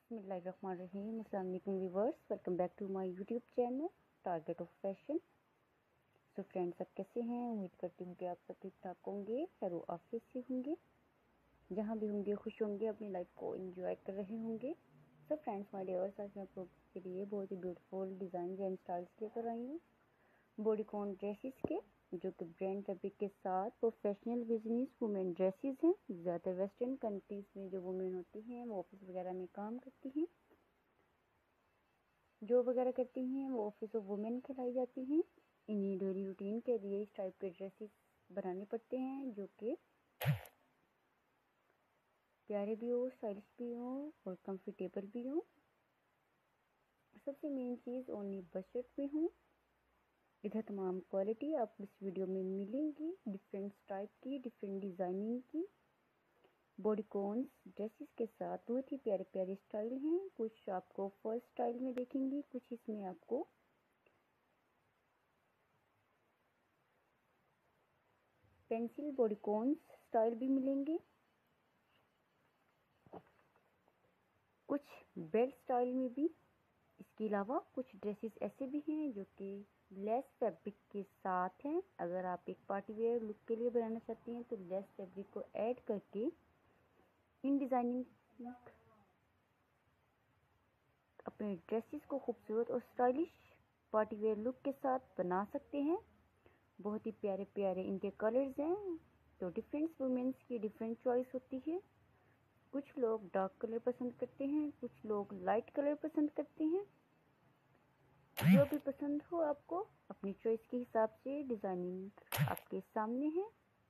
बिस्मिल्लाहिर्रहमानिर्रहीम। अस्सलाम वालेकुम viewers, welcome back to my YouTube channel target of fashion. So friends, सब कैसे हैं? उम्मीद करती हूँ कि आप सब ठीक ठाक होंगे, खैर आफियत से होंगे, जहाँ भी होंगे खुश होंगे, अपनी लाइफ को एंजॉय कर रहे होंगे। सो फ्रेंड्स माय डियर्स, आज मैं आप लोगों के लिए बहुत ही ब्यूटीफुल डिज़ाइन एंड स्टाइल्स लेकर आई हूँ बॉडीकॉन ड्रेसेस के, जो कि ब्रांड फैब्रिक के साथ प्रोफेशनल बिजनेस वुमेन ड्रेसेस हैं। ज़्यादातर वेस्टर्न कंट्रीज़ में जो वुमेन होती हैं वो ऑफिस वगैरह में काम करती हैं, जॉब वगैरह करती हैं, वो ऑफिस ऑफ वुमेन कहलाई जाती हैं। इन्हीं डेली रूटीन के लिए इस टाइप के ड्रेसेस बनाने पड़ते हैं, जो कि प्यारे भी हो, स्टाइलिश भी हो और कंफर्टेबल भी हो। सबसे मेन चीज़ ओनली बजट में हो। इधर तमाम क्वालिटी आपको इस वीडियो में मिलेंगी, डिफरेंट टाइप की, डिफरेंट डिज़ाइनिंग की बॉडीकॉन्स ड्रेसेस के साथ बहुत ही प्यारे प्यारे स्टाइल हैं। कुछ आपको फर्स्ट स्टाइल में देखेंगे, कुछ इसमें आपको पेंसिल बॉडीकॉन्स स्टाइल भी मिलेंगे, कुछ बेल्ट स्टाइल में भी। इसके अलावा कुछ ड्रेसेस ऐसे भी हैं जो कि लेस फैब्रिक के साथ हैं। अगर आप एक पार्टी वेयर लुक के लिए बनाना चाहती हैं तो लेस फैब्रिक को ऐड करके इन डिज़ाइनिंग अपने ड्रेसेस को खूबसूरत और स्टाइलिश पार्टी वेयर लुक के साथ बना सकते हैं। बहुत ही प्यारे प्यारे इनके कलर्स हैं, तो डिफरेंट वुमेन्स की डिफरेंट चॉइस होती है। कुछ लोग डार्क कलर पसंद करते हैं, कुछ लोग लाइट कलर पसंद करते हैं। जो भी पसंद हो आपको, अपनी चॉइस के हिसाब से डिज़ाइनिंग आपके सामने है।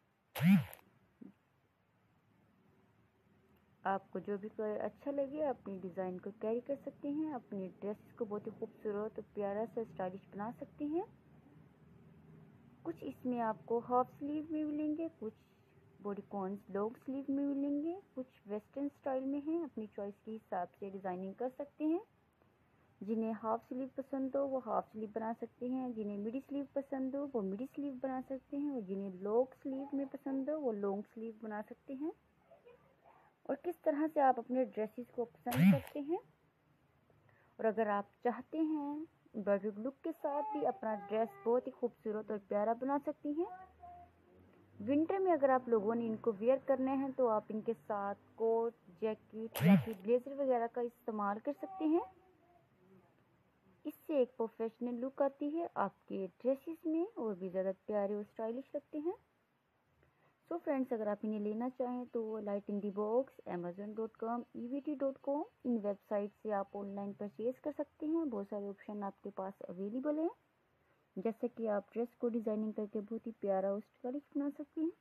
आपको जो भी कलर अच्छा लगे अपनी डिज़ाइन को कैरी कर सकते हैं, अपने ड्रेस को बहुत ही खूबसूरत और प्यारा सा स्टाइलिश बना सकते हैं। कुछ इसमें आपको हाफ स्लीव में मिलेंगे, कुछ बॉडीकॉन्स लॉन्ग स्लीव में मिलेंगे, कुछ वेस्टर्न स्टाइल में हैं। अपनी चॉइस के हिसाब से डिज़ाइनिंग कर सकते हैं। जिन्हें हाफ स्लीव पसंद हो वो हाफ स्लीव बना सकते हैं, जिन्हें मिडी स्लीव पसंद हो वो मिडी स्लीव बना सकते हैं, और जिन्हें लॉन्ग स्लीव में पसंद हो वो लॉन्ग स्लीव बना सकते हैं। और किस तरह से आप अपने ड्रेसेस को पसंद करते हैं, और अगर आप चाहते हैं एम्ब्रॉयडर्ड लुक के साथ भी अपना ड्रेस बहुत ही खूबसूरत और प्यारा बना सकती हैं। विंटर में अगर आप लोगों ने इनको वेयर करने हैं तो आप इनके साथ कोट, जैकेट या फिर ब्लेजर वगैरह का इस्तेमाल कर सकते हैं। इससे एक प्रोफेशनल लुक आती है आपके ड्रेसेस में, और भी ज़्यादा प्यारे और स्टाइलिश लगते हैं। सो फ्रेंड्स, अगर आप इन्हें लेना चाहें तो light in the box, amazon.com, evt.com, इन वेबसाइट से आप ऑनलाइन परचेज कर सकते हैं। बहुत सारे ऑप्शन आपके पास अवेलेबल हैं, जैसे कि आप ड्रेस को डिज़ाइनिंग करके बहुत ही प्यारा और स्टाइलिश बना सकते हैं।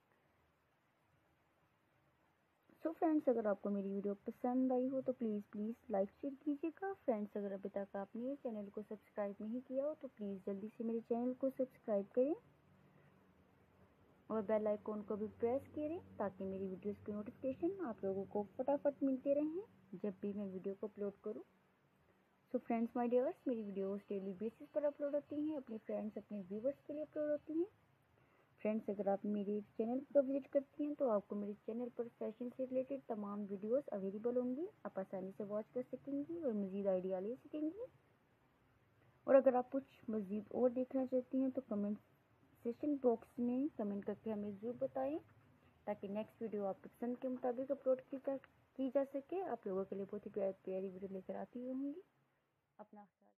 सो फ्रेंड्स, अगर आपको मेरी वीडियो पसंद आई हो तो प्लीज़ लाइक शेयर कीजिएगा। फ्रेंड्स, अगर अभी तक आपने मेरे चैनल को सब्सक्राइब नहीं किया हो तो प्लीज़ जल्दी से मेरे चैनल को सब्सक्राइब करें और बेल आइकॉन को भी प्रेस करें, ताकि मेरी वीडियोस की नोटिफिकेशन आप लोगों को फटाफट मिलते रहें जब भी मैं वीडियो को अपलोड करूं। सो फ्रेंड्स माय डियर्स, मेरी वीडियोस डेली बेसिस पर अपलोड होती हैं, अपने फ्रेंड्स अपने व्यूवर्स के लिए अपलोड होती हैं। फ्रेंड्स, अगर आप मेरे चैनल पर विजिट करती हैं तो आपको मेरे चैनल पर फैशन से रिलेटेड तमाम वीडियोस अवेलेबल होंगी। आप आसानी से वॉच कर सकेंगी और मज़ीद आइडिया ले सकेंगी। और अगर आप कुछ मज़ीद और देखना चाहती हैं तो कमेंट सेक्शन बॉक्स में कमेंट करके हमें ज़रूर बताएं, ताकि नेक्स्ट वीडियो आपकी पसंद के मुताबिक अपलोड की जा सके। आप लोगों के लिए बहुत ही प्यारी प्यारी वीडियो लेकर आती रहूँगी। अपना